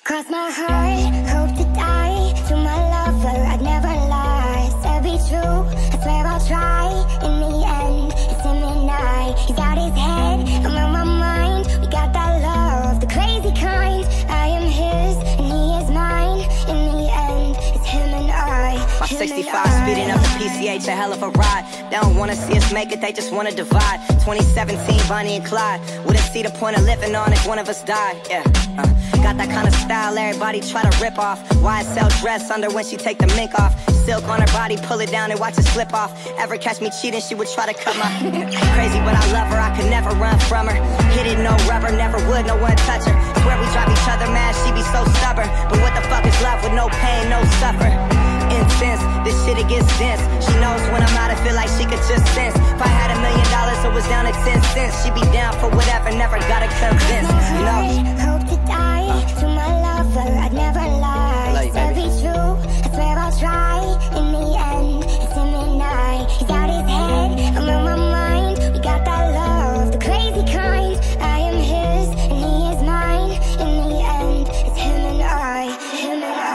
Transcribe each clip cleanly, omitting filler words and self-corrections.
Cross my heart, hope to die. To my lover, I'd never lie. Said be true, I swear I'll try. In the end, it's him and I. He's got his head, I'm on my mind. We got that love, the crazy kind. I am his, and he is mine. In the end, it's him and I. My 65 speeding up the PCH, a hell of a ride. They don't wanna see us make it, they just wanna divide. 2017, Bonnie and Clyde. Wouldn't see the point of living on if one of us died. Yeah, got that kind of style everybody try to rip off. YSL dress under when she take the mink off. Silk on her body, pull it down and watch it slip off. Ever catch me cheating, she would try to cut my crazy, but I love her, I could never run from her. Hit it, no rubber, never would, no one touch her. Swear we drive each other mad, she be so stubborn. But what the fuck is love with no pain, no suffer? Intense, this shit it gets dense. She knows when I'm out, I feel like she could just sense. If I had $1 million, it was down to 10 cents. She be down for whatever, never gotta convince, you know? Hope to die, to my lover, I'd never lie. Said be true, I swear I'll try. In the end, it's him and I. He's got his head, I'm on my mind. We got that love, the crazy kind. I am his, and he is mine. In the end, it's him and I. Him and I.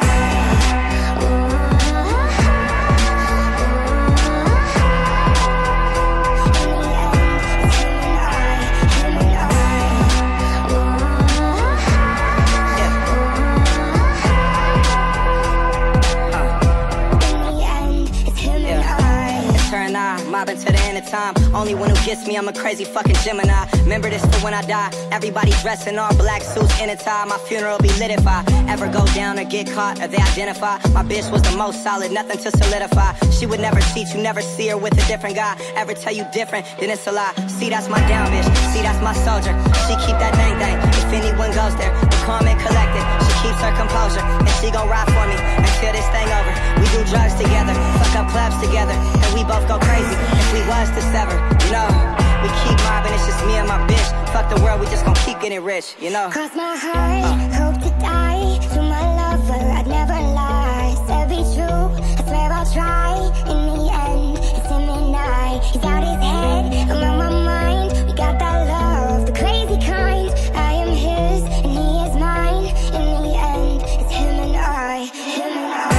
Mobbing to the end of time. Only one who gets me, I'm a crazy fucking Gemini. Remember this for when I die. Everybody dressed in all black suits in a tie. My funeral be lit if I ever go down or get caught or they identify. My bitch was the most solid, nothing to solidify. She would never cheat, you never see her with a different guy. Ever tell you different, then it's a lie. See, that's my down bitch, see, that's my soldier. She keep that dang thing, if anyone goes there. We're calm and collected, she keeps her composure. And she gon' ride for me until this thing over. We do drugs together, fuck up clubs together, and we both go crazy. If we was to sever, you know, we keep mobbing, it's just me and my bitch. Fuck the world, we just gon' keep getting rich, you know. Cross my heart, hope to die. To my lover, I'd never lie. Said be true, I swear I'll try. In the end, it's him and I. He's got his head, I'm on my mind. We got that love, the crazy kind. I am his, and he is mine. In the end, it's him and I. Him and I.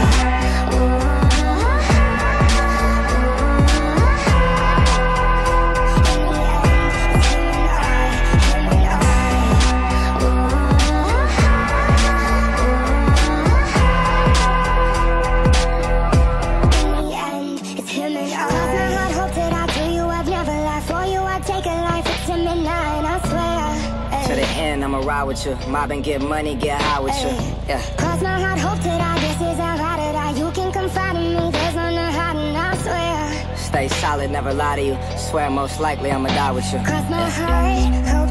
I'ma ride with you, mob and get money, get high with you. Yeah. Cross my heart, hope to die. This is how I to die. You can confide in me. There's no hiding, I swear. Stay solid, never lie to you. Swear most likely I'ma die with you. Cross my heart, hope